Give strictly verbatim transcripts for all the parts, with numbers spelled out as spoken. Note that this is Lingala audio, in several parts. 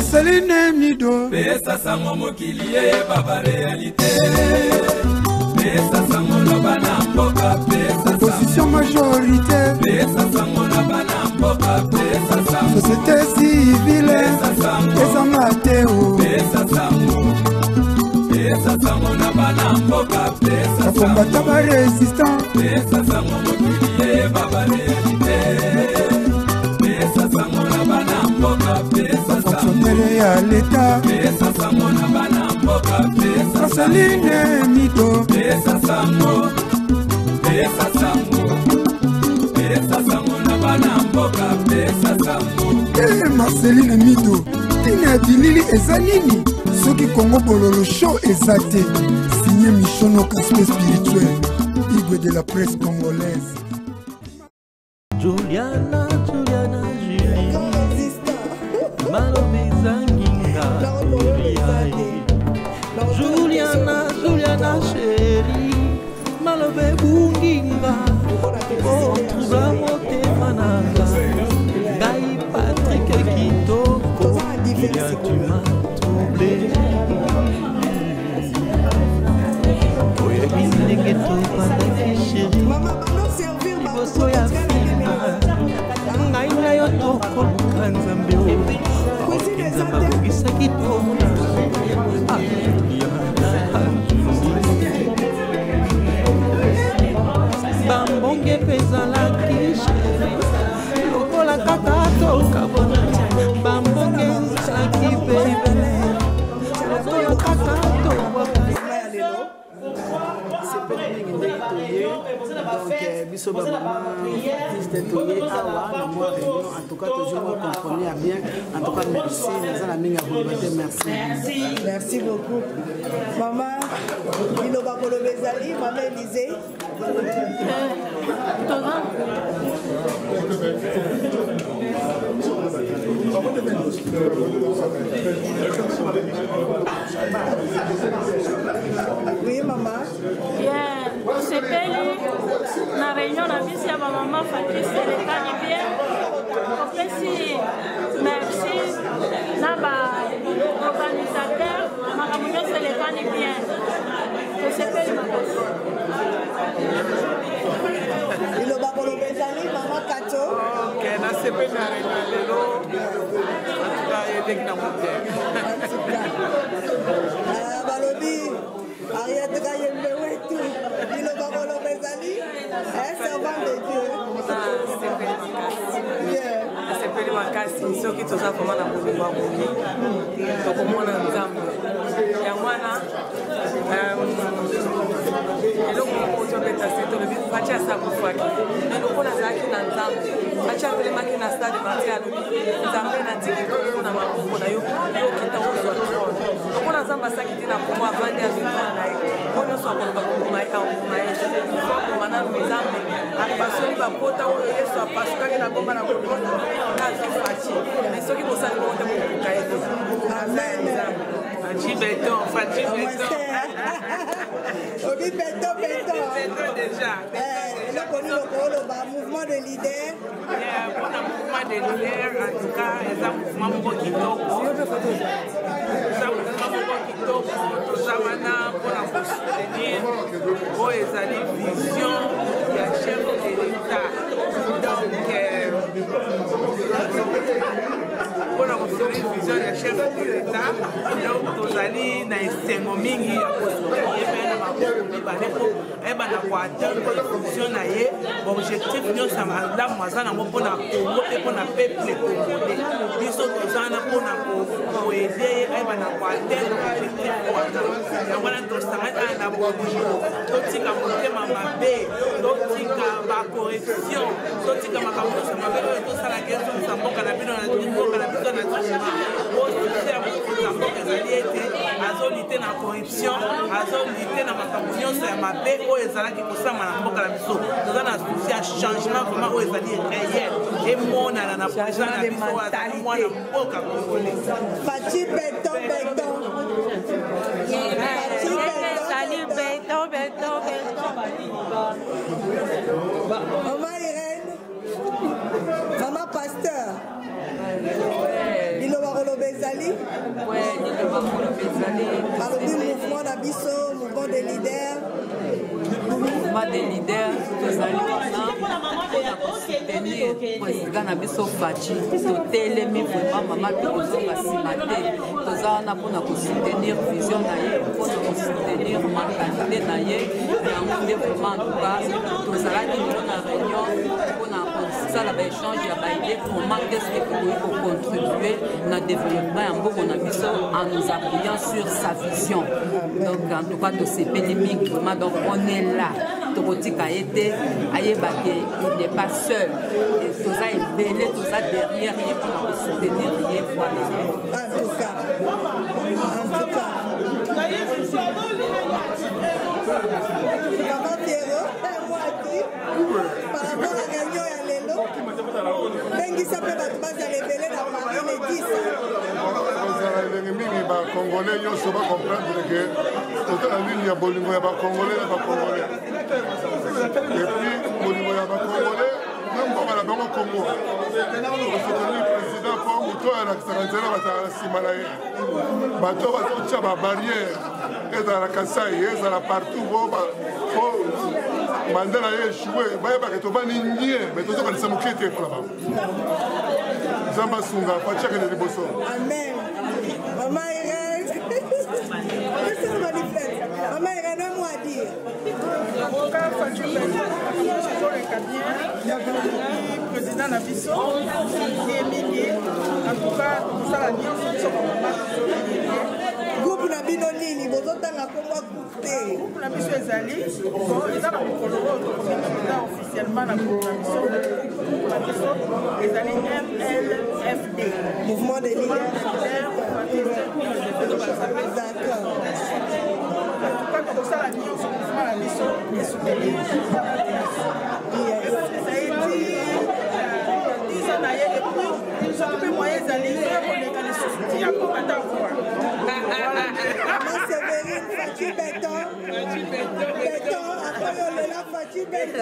Marceline Mido Pesa sango mokiliye baba réalité Pesa sango na bana mboka Pesa position majorité Pesa sango na bana mboka Pesa sango société civile Pesa Mateo Pesa sango Pesa sango na bana mboka Pesa sango combattant ba résistant Pesa sango mokiliye baba réalité Pesa sango na bana mboka Pesa sango fonctionnaire à l'état Pesa sango na bana mboka Pesa Marceline Mido Pesa sango Pesa sango Pesa sango na bana mboka Pesa sango Eh Marceline Mido Tina bilili eza nini Soki Congo Bololo show ezate signé Michono Caspe spirituel Igwe de la presse congolaise Juliana, Juliana, Julie Malobe Zanginga Juliana, Juliana, chérie Malobe Bunginga Oh, trouble motema nanga Ngai Patrick Kitoko Julia, tu m'as troublé Oyebi ndenge tobandaki chérie Liboso ya fina Ngai na yo tokoluka Nzambe oyo Nzambe abongisaki tona Bambonge pezalaki chérie Lokola kaka tokabona Bambonge ezalaki baby Lokola kaka tokabona c'est pas une idée donc biso ba maman c'était toyé awa na moi en tout cas toujours on comprenait bien en tout cas merci nous allons minga volonté merci merci beaucoup maman il va pour le bezali maman Élisée oui maman yeah sepeli na réunion na bisi ya ba maman Fatrice elekani bien opesi merci na ba organisateur makambo nyonso elekani bien tosepeli makasi iloba koloba ezali mama Kato ke nasepeli na réunion lelo atuka yedeki na mote balobi Ariette Kayembe wetu iloba koloba ezali un servant de Dieu nasepeli makasi soki toza koma na bolingo ya bongi tokomona Nzambe ya mwana eloko moko tobeta se tolobi pati asakufaki me lokola azalaki na Nzambe pati atelemaki na stade marti alobi Nzambe natiki na maboko na yo yokita ozwa trone lokola Nzambe asaki te na komo avandi avivana na ye po nyonso akoloba kokoma ye akoma ye akoma nanu Nzambe basoli bakota oyo Yesu apasukaki na ngomba na kokota nazofati me soki bosali bongo te bokoka ye te amen Fachi Béton, Fachi Béton. Obi Béton, Béton. Béton déjà. Le connu le mouvement de leader. Pour le mouvement de leader, en tout cas, c'est un mouvement beaucoup qui toque. C'est un mouvement qui toque. Tout ça maintenant, pour la soutenir, pour les années vision, il y a chef de l'État. Donc, pour la vision, il y a chef de l'État. Donc, tozali na esengo mingi ya kosoki na maboko mibale po ebana koatteindre fonction na ye objectif nyonso ya malamu aza nango mpona Congo mpe mpona peuple congolais biso toza na mpona koede ye ebana koatteindre objectif wana yango wana tosangani ana na bolingo totika motema mabe totika bacorrection totika makambo nyonso mabe oyo tosalaka ezongisa mboka na bino na mboka na biso na nsima osuse ya mokonza mboka ezali ete azolite na corruption azolite na makambo nyonso ya mabe oyo ezalaki kosama na mboka na biso toza na souci ya changement vraiment oyo ezali réel emonana na président na biso oyo azali mwana mboka congolais. Fachi Béton, Béton. Salut Béton, Béton, Béton. Maman Irène, maman Pasteur. Il va ezali Ouais, Lilo Bakolo Bezali. balobi mouvement na biso mouvement des leaders Mouvement des leaders, tozali wana mpona kosoutenir président na biso Faci. Totelemi vraiment mama tokozonga nsima te. Toza wana mpona kosoutenir vision na ye, mpona kosoutenir mentalité na ye. Yango nde vraiment en tout cas tozalaki lelo na réunion mpona kosala baéchange ya baide comment est-ce que tokoki kocontribuer na développement ya mboka na biso en nous appuyant sur sa vision. Donc en tout cas tosepeli mingi vraiment, donc on est là. Tokotika ete ayebake il n'est pas seul. Et toza ebele toza derrière ye mpona kosoutenir ye voilà. en tout cas en tout cas Maman Pierrot, mwati par rapport à réunion ya lelo bengisa mpe bato bazala ebele na Paris le dix kozala elenge mingi bacongolais nyonso bacomprendre ke totala nini ya bolingo ya bacongolais na bacongolais epuis bolingo ya bacongolais na mbongo na bango congo osoutenir président mpo moto alakisaka nzela bazala na nsima na ye bato bazotya babarrière ezala na kasai ezala partout po manda na ye echoué bayebaka tobani nie me tozokanisa moke te mpona bango nzambe asunga patiakende liboso amen mama Irene mama Irene un mot à dire président na biso mingi en tout cas tosala nyonso groupe na bino nini bozotanga komwa groupe te groupe na biso ezali eza na mokolo oyo tokomisa officiellement na groupe na biso na biso ezali M L F D mouvement des leaders d'accord kaka kosala nyonso mouvement na biso esoutenir iso na ye epuis soki mpe moyen ezali koleka lisusu ti akomata voi Maman Sévérine, Faci Béton. Béton, après on est là, Faci Béton.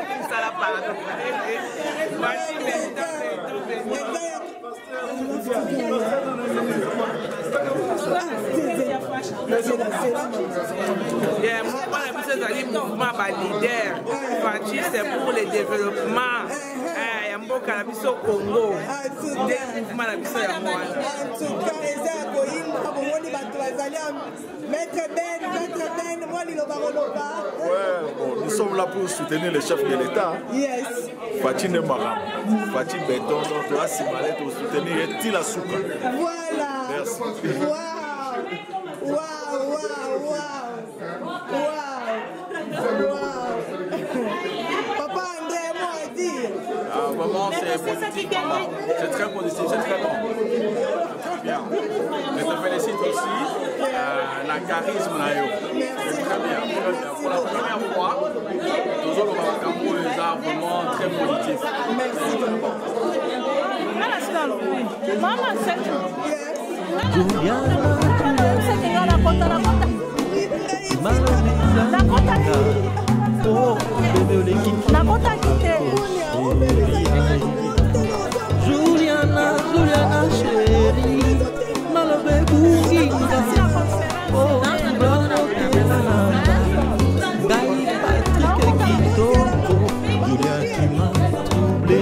Mouvement leader, Faci c'est pour le développement. Mboka na biso Congo nde mouvement na biso ya mwana en tout cas eza ya koyimba bomoni bato bazali maître Ben maître Ben moi liloba koloba ouais bon, nous sommes là pour soutenir le chef de l'État yes Faci Nemaram Faci Béton donc doit s'immaler pour soutenir Tila Souka voilà merci waouh waouh waouh waouh waouh papa André moi à dire ah, vraiment c'est positif, c'est très positif, c'est très bon. Très bien. Je te félicite aussi euh, la charisme là. C'est très bien, très bien. Pour la première fois, nous allons avoir un mot vraiment très positif. Merci beaucoup. Maman, c'est Juliana, Juliana chérie, Malobe Bouginga, oh, Bruno Kelana, Gaï Patrick Kitoko, Julia qui m'a troublé.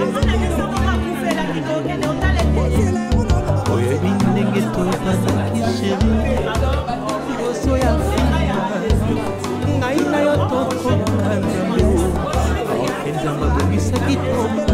Oye, Bindengue, Topazaki chérie, Yosoya Fina, Naina Yotoko, Kanzambe, Kenzamba Bogisa Kitoko.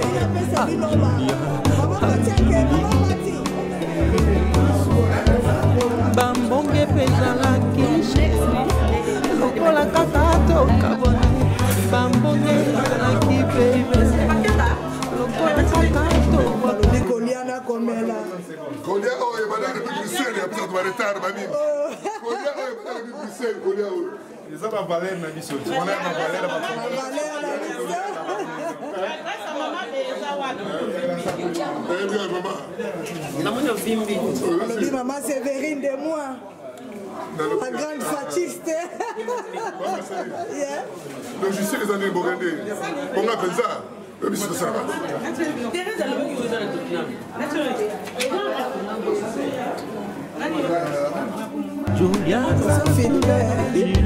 Bambonge pezalaki lokola kaka tokabona bambonge ezalaki bebe lokola kaka tokabona koliana komela kolia oyo ebandaki bibisele ya biso baretard banini kolia oyo ebandaki bibisele kolia oyo eza bavalere na biso ti wana ya bavalere olobi mama Sévérine de moi la grande fatiste logiciel eza nini bokende bonga mpenza oyo biso tosala Julia, Philbert.